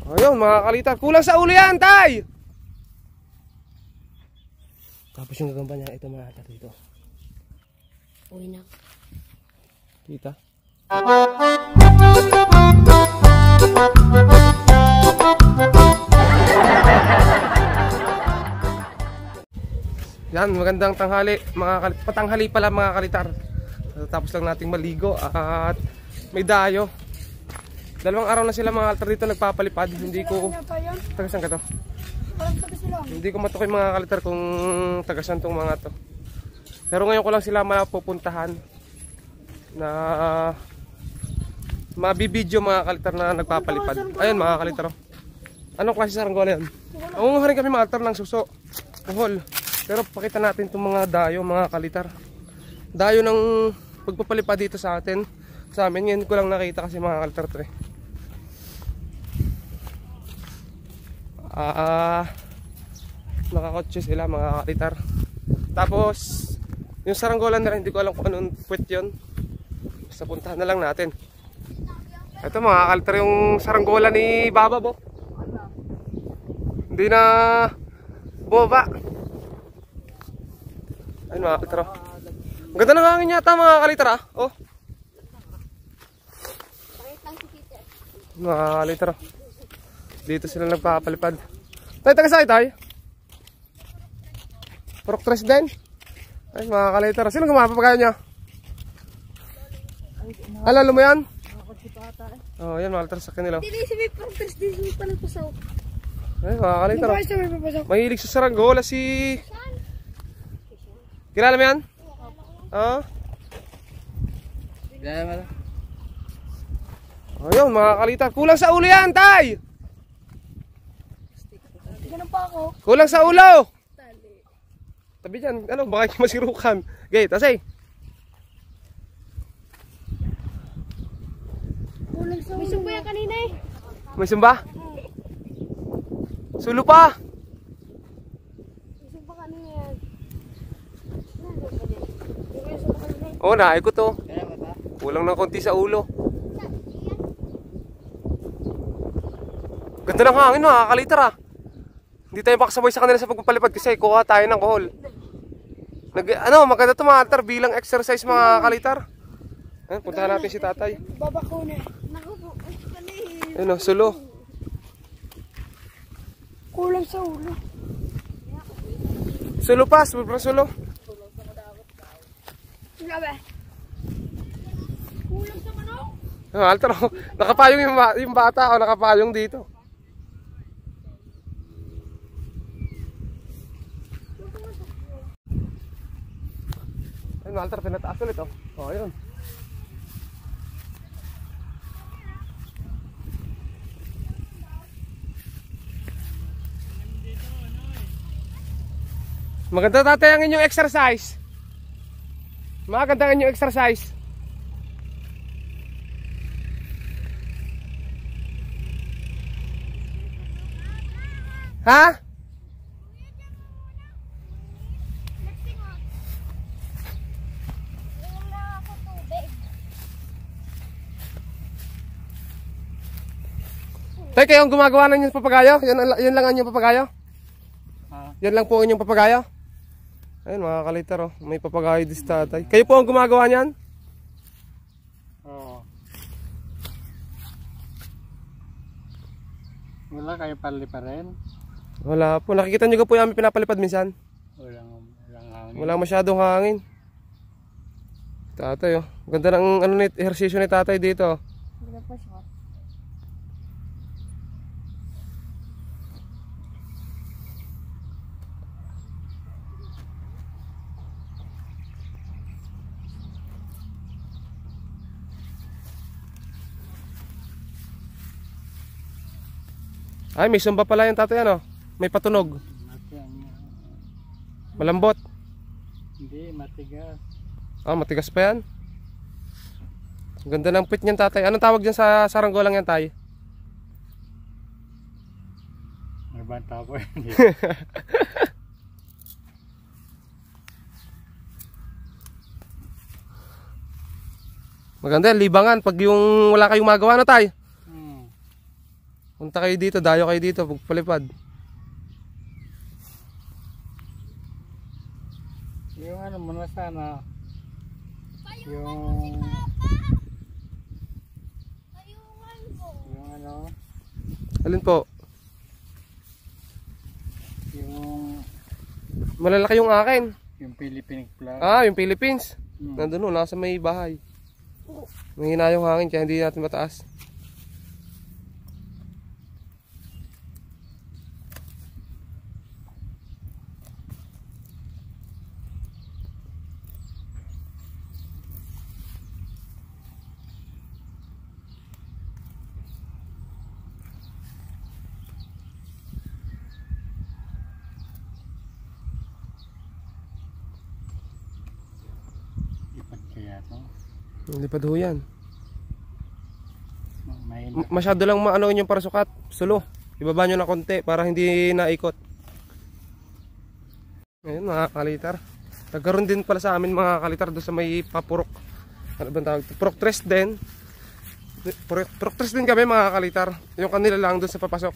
Ayun mga kalitar, kulang sa ulo yan, tay! Tapos yung gagamba niya, ito mga kalitar dito. Uwi na. Kita. Yan, magandang tanghali, patanghali pala mga kalitar. Tapos lang nating maligo at may dayo. Dalawang araw na sila mga kalitar dito nagpapalipad. Hindi ko tagasan ka to. Hindi ko matukoy mga kalitar kung tagasan tong mga to. Pero ngayon ko lang sila mapupuntahan na mabibidyo mga kalitar na nagpapalipad. Ayun mga kalitar. Anong klase saranggola yan? Unguha rin kami mga kalitar ng suso, kuhol. Pero pakita natin itong mga dayo mga kalitar. Dayo ng pagpapalipad dito sa atin. Sa amin, ngayon ko lang nakita kasi mga kalitar to eh. Nakakotse sila mga kalitar. Tapos yung saranggola nila hindi ko alam kung anong puwet yun. Basta puntahan na lang natin. Ito mga kalitar yung saranggola ni Baba Bo. Hindi na boba. Ayun mga kalitar. Ang ganda ng hangin yata mga kalitar ah. Oh. Mga kalitar. Dito sila nagpapalipad. Tayo taga-sakit tayo. Proctres din. Ay mga kalitar. Sino gumapapagayo niya? Alalo mo yan? Oh yan mga kalitar sa kanila. Hindi si may Proctres din si palagpasaw. Ay mga kalitar. Mahilig sa saranggola si... Kilala mo yan? Oo. Kilala mo lang. Ayun mga kalitar. Kulang sa ulo yan tay! Ganun pa ako. Kulang sa ulo! Tabi dyan, ano, baka kayo masirukan. Okay, tasay. Kulang sa ulo. May sumba yan kanina eh. May sumba? Sulo pa! May sumba kanina yan. Oo, naay ko to. Kulang ng konti sa ulo. Ganda ng hangin mga kalitar ah. Hindi tayo makasabay sa kanila sa pagpapalipad kasi kuha tayo ng kohol. Maganda ito mga kalitar bilang exercise mga kalitar. Puntahan natin si tatay. Baba ko na. Naku po. Ayun o, sulo. Kulang sa ulo. Sulo pa, sobrang sulo. Grabe. Kulang sa manok. Kalitar o, nakapayong yung bata o nakapayong dito. Ayun, Walter, pinataas ulit oh. Oh, ayun. Maganda tatay ang inyong exercise. Maganda ang inyong exercise. Ha? Tay, kayo ang gumagawa ng inyong papagayo? Yan lang ang inyong papagayo? Yan lang po ang inyong papagayo? Ayun mga kalitar oh, may papagayo din sa tatay. Kayo po ang gumagawa niyan? Oo. Wala kayo palipa rin? Wala po, nakikita nyo po yung pinapalipad minsan? Walang hangin. Wala masyadong hangin. Tatay oh, ganda ng ehersisyo ni tatay dito. Wala pa siya. Ay, may sumba pala yung tatay ano? May patunog. Malambot. Hindi, matigas. Ah, matigas pa yan. Ang ganda ng pit niyan tatay. Anong tawag dyan sa saranggolang yan tay? May banta po yan. Maganda yan, libangan. Pag yung wala kayong magawa na tay. Punta kayo dito, dayo kayo dito, pagpalipad. Yung ano muna sana. Yung ano. Alin po? Yung Malalaki yung akin. yung Philippine flag. Ah, yung Philippines. Hmm. Nandun o, nasa may bahay. Mahina yung hangin kaya hindi natin mataas. Ipad kaya to. Lipad ho yan. May Masyado lang maano yung parasukat. Sulo. Ibaba nyo na konti para hindi naikot. Ayun mga kalitar. Nagkaroon din pala sa amin mga kalitar doon sa may papurok. Ano ba tawag? Purok tres din. Purok tres din kami mga kalitar. Yung kanila lang doon sa papasok.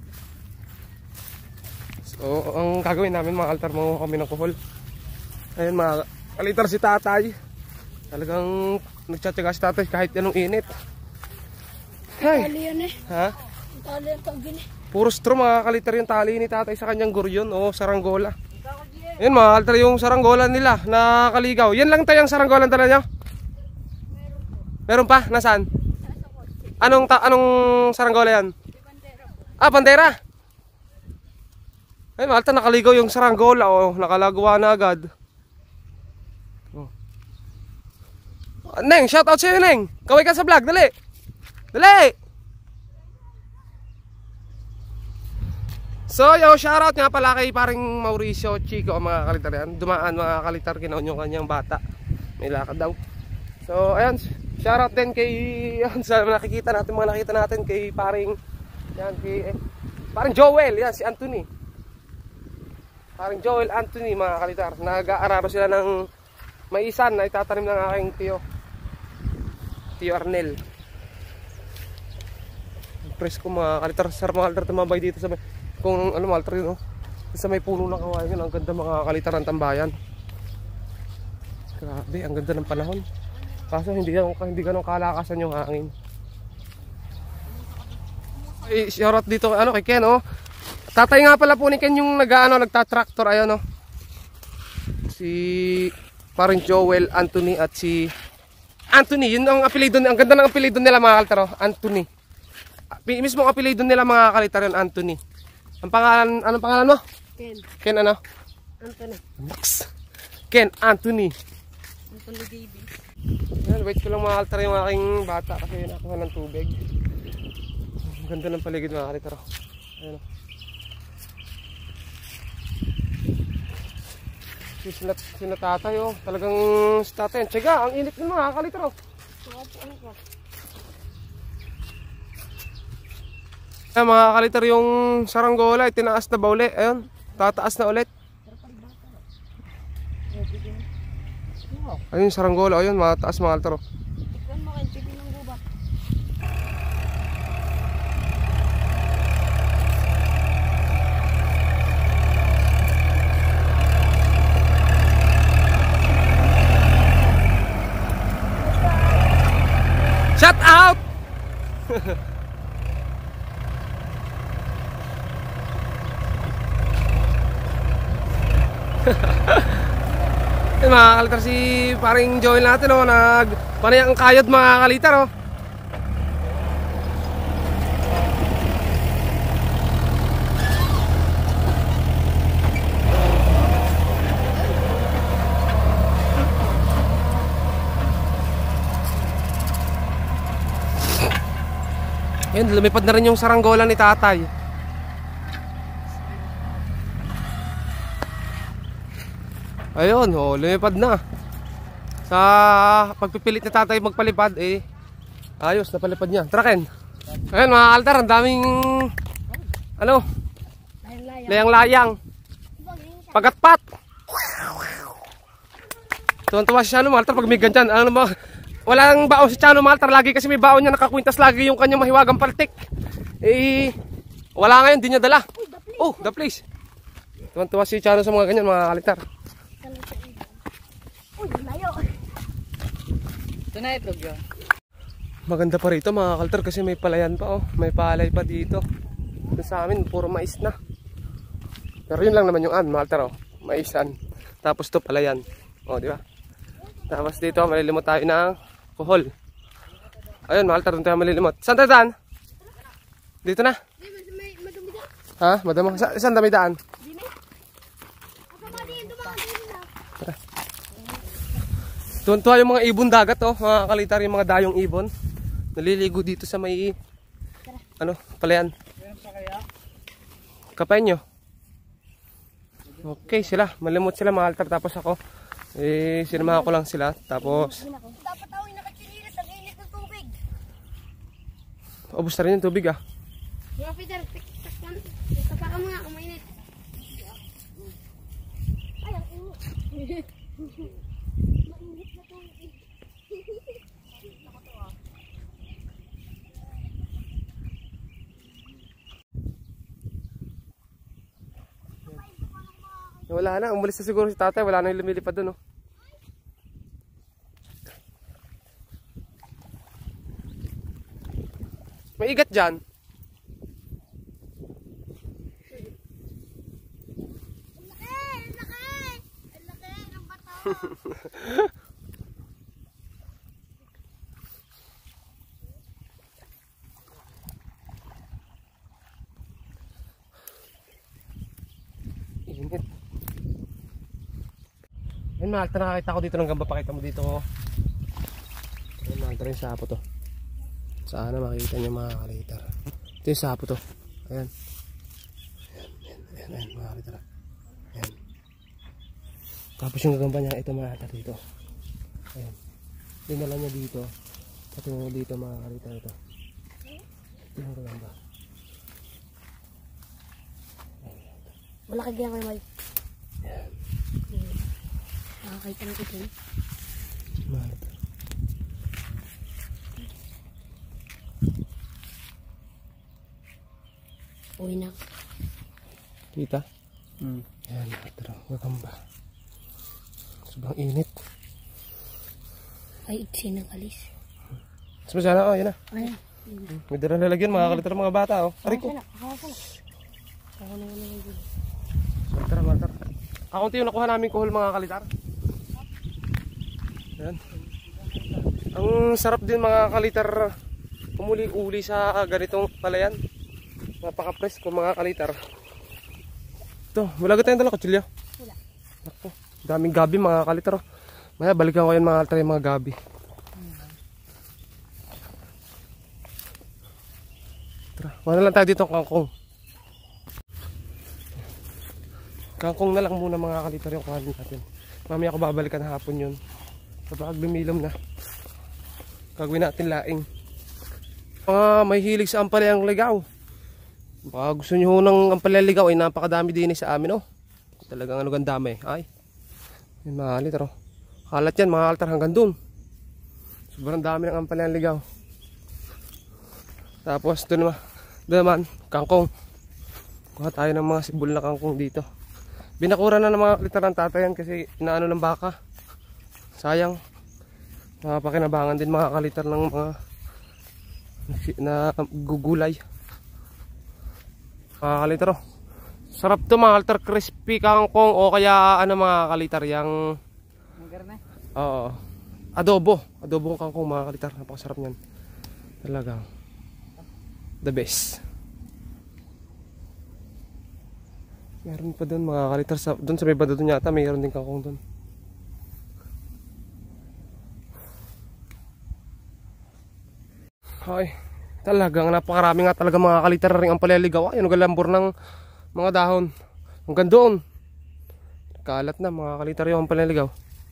So ang gagawin namin mga kalitar, manguha kami ng kuhol. Ayun mga kalitar, si tatay. Talagang nagtsatsaga si tatay kahit anong init. Hay. Tali yan eh. Ha? Tali yan tawagin eh. Puro straw mga kalitar yung tali ni tatay sa kanyang guryon o saranggola. Yan mga kalitar yung saranggola nila na kaligaw. Yan lang tayong saranggola tala nyo? Meron pa? Nasaan? Anong saranggola yan? Ah, bandera. Ayun mga kalitar, nakaligaw yung saranggola o nakalagawa na agad. Neng, shout out sa'yo Neng. Kaway ka sa vlog, dali. Dali. So yo, shout out nga pala kay paring Mauricio Chico mga kalitar yan. Dumaan mga kalitar, kinaon yung kanyang bata. May lakad daw. So ayan, shout out din kay yan, sa nakikita natin, mga nakita natin kay paring yan, kay paring Joel, yan si Anthony. Paring Joel Anthony mga kalitar. Nag-aararo sila ng maisan na itatanim ng aking tiyo. Tiyo Arnel. Presko mga kalitar, sir mga kalitar, tumabay dito sa may, kung ano mga kalitar yun, no? Sa may puno ng kawayan yun, ang ganda mga kalitar ng tambayan. Grabe, ang ganda ng panahon. Kaso hindi ganun kalakasan yung hangin. Ay, shoutout dito ano kay Ken, oh. Tatay nga pala po ni Ken yung nagta-tractor, ayun, oh. Si parang Joel Anthony at si Anthony, yun ang apelido, ang ganda ng apelido nila mga kalitar, oh. Anthony. Mismo ang apelido nila mga kalitar yun, Anthony. Ang pangalan, anong pangalan mo? Ken. Ken ano? Anthony. Max. Ken Anthony. Anthony Davis. Yan, wait ko lang mga kalitar yung aking bata kasi nakuha ng tubig. Ang ganda ng paligid mga kalitar. Ayun. Sila tatay, oh. Talagang si tatay. Tsaga, ang init ng mga kalitar, oh. Ayan, mga kalitar, yung saranggola tinaas na ba ulit? Ayun, tataas na ulit. Ayun yung saranggola, ayun, mataas mga kalitar, oh. Tikman mo kayo, sige ng gubat. Shout out! Eh, mga kalitar, si paring Joel natin, oh, panay ang kayod mga kalitar, oh. Ayun, lumipad na rin yung saranggola ni tatay. Ayun, oh, lumipad na. Sa pagpipilit ni tatay magpalipad, eh, ayos, napalipad niya. Tara Ken. Ayun mga kalitar, ang daming, ano, layang-layang. Pagatpat. Tuwan-tuwa si Chano Maltar pag may ganyan. Ano ba? Walang baon si Chano Maltar lagi kasi may baon niya, nakakwintas lagi yung kanyang mahiwagang paltik. Eh, wala ngayon, di niya dala. Oh, the place. Tuwan-tuwa si Chano sa mga ganyan, mga kalitar. Uy, layo. Ito na itlog yun. Maganda pa rito mga kalitar kasi may palayan pa oh. May palay pa dito. Ito sa amin, puro mais na. Pero yun lang naman yung mga kalitar oh. Maisan. Tapos to palayan. Oh, di ba? Tapos dito, malilimot tayo ng kuhol. Ayun, mga kalitar, doon tayo malilimot. Saan tayo daan? Dito na. Ha? Madama. Saan dami daan? Tara. Tuwan-tuwa yung mga ibon dagat oh, mga kalitar, yung mga dayong ibon. Naliligo dito sa may ano, palayan. Kapain nyo. Okay sila, malimot sila mga kalitar. Tapos ako, eh, sinamahan ko lang sila. Tapos Dapat ako yung nakachinilas ang init ng tubig. ubos na rin yung tubig ah. Mga Peter, takpan. Tapakan mo nga, umainit. Ay, ang init. Mainit na tubig. Wala na, umalis na siguro si tatay. Wala na yung lumilipad dun oh. May igat dyan. Ang laki ng bato. Init. Ayun mga kalitar, nakakita ko dito ng gamba. Pakita mo dito oh. Ayun mga kalitar, yung sapo to. Sana makikita nyo mga kalitar. Ito yung sapo to. Ayan. Ayan mga kalitar. Ayan. Tapos yung gagamba niya, ito mga kalitar dito. Ayan. Dinala niya dito. At yung dito mga kalitar ito. Ito yung gagamba. Malaki ganyan kayo, Mike. Ayan. Nakakita ng itin. Mga kalitar. Uwi na. Kita? Ayan mga kalitar. Gagamba. Sobrang init. Ay, iksi ng alis. Mas masyala oh, yun na. Ayan. May dala lalagyan mga kalitar mga bata oh. Aray ko. Ako na yung dito. Tara, tara. Ako yung nakuha namin kuhol mga kalitar. Ayan. Ang sarap din mga kalitar umuli-uli sa ganitong palayan. Napaka-fresh ko mga kalitar. Ito, wala ka tayong dala kutsilyo? Wala. Ako, daming gabi mga kalitar. Maya balikan ko yan mga kalitar yung mga gabi. Tara, wala lang tayo dito kangkong. Kangkong na lang muna mga kalitar yung kuhanin natin. Mamaya ko babalikan hapon yun. Kapag lumilom na, gagawin natin laing. May hilig sa ampalayang ligaw. Baka gusto nyo ng ampalayang ligaw ay napakadami din sa amin oh. Talagang ano gandami. Ay, yung mga kalitar oh. Kalat yan mga kalitar hanggang dun. Sobrang dami ng ampalayang ligaw. Tapos doon naman, kangkong. Kuha tayo ng mga sibol na kangkong dito. Binakura na ng mga kalitar ng tatayan kasi inaano ng baka. Sayang. Napakinabangan din mga kalitar ng mga na gugulay. Mga kalitar oh. Sarap to mga kalitar, crispy kangkong o kaya ano mga kalitar yang oo. Adobong kangkong mga kalitar. Napakasarap niyan. Talagang the best. Meron pa doon mga kalitar doon sa may bado doon yata mayroon din kangkong doon. Ay, talagang napakarami nga talaga mga kalitar ring ang paliligaw. Ayun, galambor ng mga dahon. Hanggang doon. Kalat na mga kalitar yung paliligaw.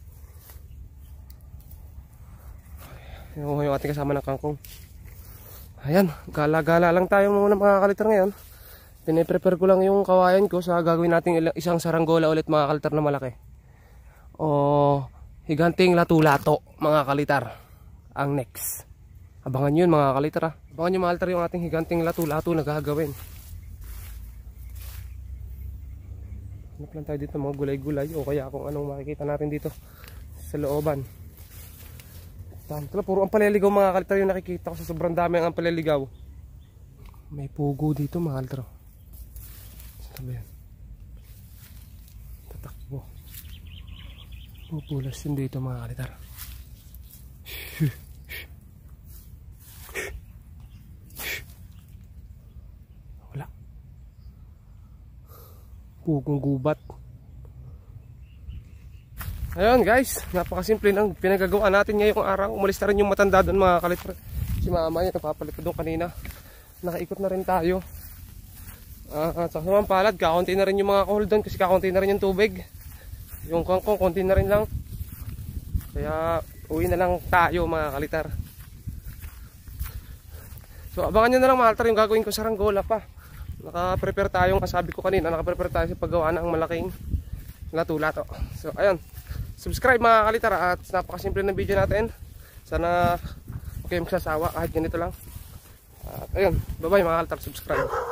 Yung ating kasama ng kangkong. Ayan, gala-gala lang tayo muna mga kalitar ngayon. Piniprepare ko lang yung kawayan ko sa gagawin natin isang saranggola ulit mga kalitar na malaki. O higanting lato-lato mga kalitar ang next. Abangan yun mga kalitar ha. Abangan nyo mga kalitar yung ating higanting lato-lato na gagawin. Hanap lang tayo dito mga gulay-gulay o kaya kung anong makikita natin dito sa looban. Ito puro ang paliligaw mga kalitar yung nakikita ko sa sobrang dami ang paliligaw. May pugo dito mga kalitar. Sabi yan. Tatakbo. Pupulas yun dito mga kalitar. Wala. Pugong gubat. Ayun guys, napakasimple ng pinagagawa natin ngayong araw. Umalis na rin yung matanda doon mga kalitar. Si mama niya napapalipad doon kanina. Nakaikot na rin tayo. Sa palad, kakunti na rin yung mga kahol doon kasi kakunti na rin yung tubig. Yung kangkong, konti na rin lang. Kaya uwi na lang tayo mga kalitar. So abangan nyo na lang mga kalitar yung gagawin ko sa Ranggola pa. Naka-prepare tayong, kasabi ko kanina, naka-prepare tayo sa paggawa ng malaking lato-lato. So ayun, subscribe mga kalitar at napakasimple ng video natin. Sana okay magsasawa kahit ganito lang. At ayun, bye bye mga kalitar, subscribe.